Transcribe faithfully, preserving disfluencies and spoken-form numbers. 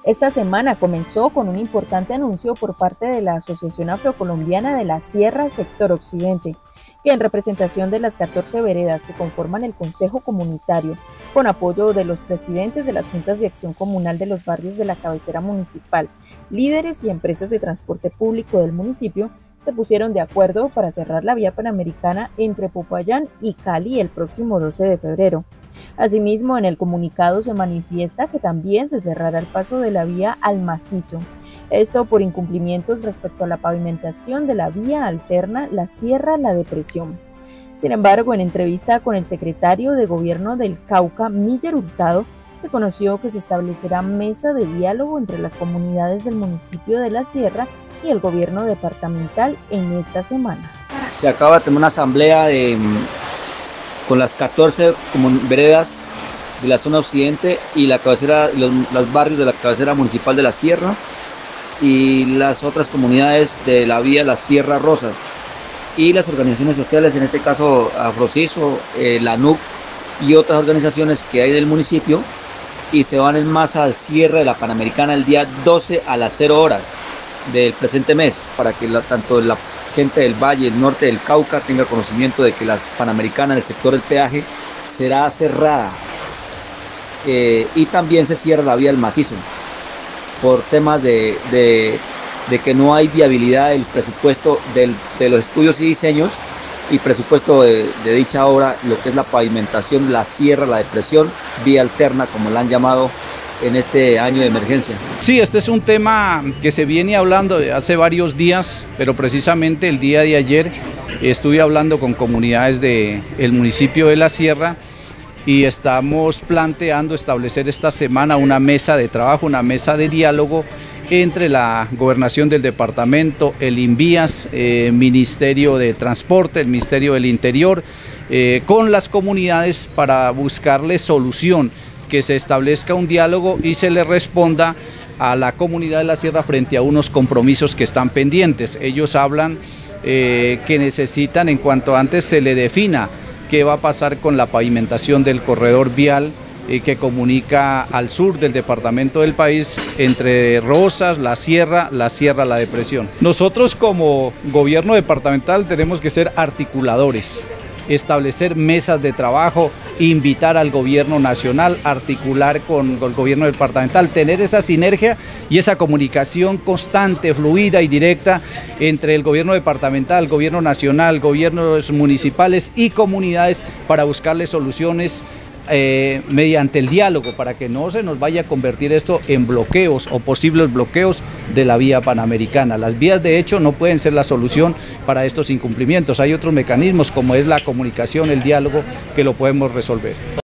Esta semana comenzó con un importante anuncio por parte de la Asociación Afrocolombiana de la Sierra Sector Occidente, que en representación de las catorce veredas que conforman el Consejo Comunitario, con apoyo de los presidentes de las Juntas de Acción Comunal de los barrios de la cabecera municipal, líderes y empresas de transporte público del municipio, se pusieron de acuerdo para cerrar la vía panamericana entre Popayán y Cali el próximo doce de febrero. Asimismo, en el comunicado se manifiesta que también se cerrará el paso de la vía al macizo, esto por incumplimientos respecto a la pavimentación de la vía alterna La Sierra-La Depresión. Sin embargo, en entrevista con el secretario de Gobierno del Cauca, Miller Hurtado, se conoció que se establecerá mesa de diálogo entre las comunidades del municipio de La Sierra y el gobierno departamental en esta semana. Se acaba de tener una asamblea de, con las catorce veredas de la zona occidente y la cabecera, los, los barrios de la cabecera municipal de La Sierra y las otras comunidades de la vía La Sierra Rosas y las organizaciones sociales, en este caso Afrociso, eh, la N U C y otras organizaciones que hay del municipio, y se van en masa al cierre de la Panamericana el día doce a las cero horas del presente mes, para que la, tanto la gente del Valle, el norte del Cauca, tenga conocimiento de que la Panamericana, el sector del peaje, será cerrada, eh, y también se cierra la vía del macizo por temas de, de, de que no hay viabilidad del presupuesto del, de los estudios y diseños y presupuesto de, de dicha obra, lo que es la pavimentación, la sierra, la depresión, vía alterna, como la han llamado en este año de emergencia. Sí, este es un tema que se viene hablando de hace varios días, pero precisamente el día de ayer estuve hablando con comunidades del municipio de La Sierra y estamos planteando establecer esta semana una mesa de trabajo, una mesa de diálogo entre la Gobernación del Departamento, el INVIAS, eh, Ministerio de Transporte, el Ministerio del Interior, eh, con las comunidades para buscarle solución, que se establezca un diálogo y se le responda a la comunidad de La Sierra frente a unos compromisos que están pendientes. Ellos hablan eh, que necesitan, en cuanto antes se le defina qué va a pasar con la pavimentación del corredor vial eh, que comunica al sur del departamento del país entre Rosas, La Sierra, La Sierra, La Depresión. Nosotros como gobierno departamental tenemos que ser articuladores, establecer mesas de trabajo, invitar al gobierno nacional, articular con el gobierno departamental, tener esa sinergia y esa comunicación constante, fluida y directa entre el gobierno departamental, el gobierno nacional, gobiernos municipales y comunidades para buscarle soluciones Eh, mediante el diálogo, para que no se nos vaya a convertir esto en bloqueos o posibles bloqueos de la vía panamericana. Las vías de hecho no pueden ser la solución para estos incumplimientos, hay otros mecanismos como es la comunicación, el diálogo, que lo podemos resolver.